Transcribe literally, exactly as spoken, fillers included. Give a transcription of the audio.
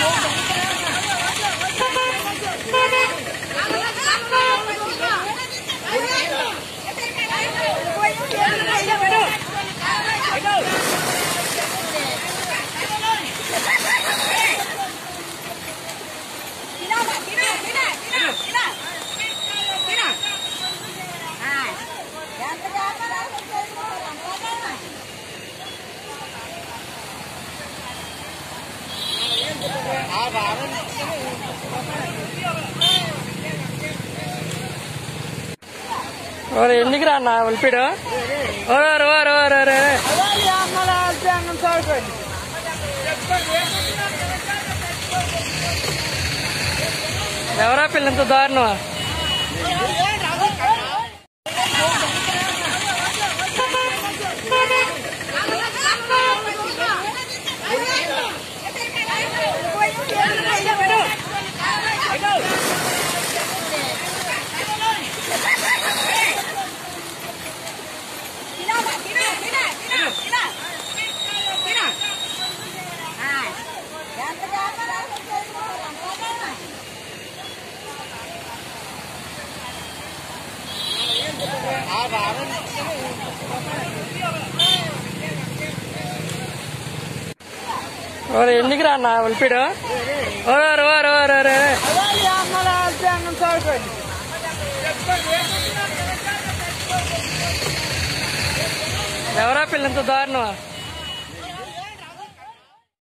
और ఎందుకు రా అన్న ఉల్పిడు ఓరు ఓరు ఓరు ఓరు ఎవరా పిల్ల ఇంత దారుణం और ఎందుకు రా అన్న ఉల్పిడు ఓరు ఓరు ఓరు ఓరు ఎవరా పిల్ల ఇంత దారుణం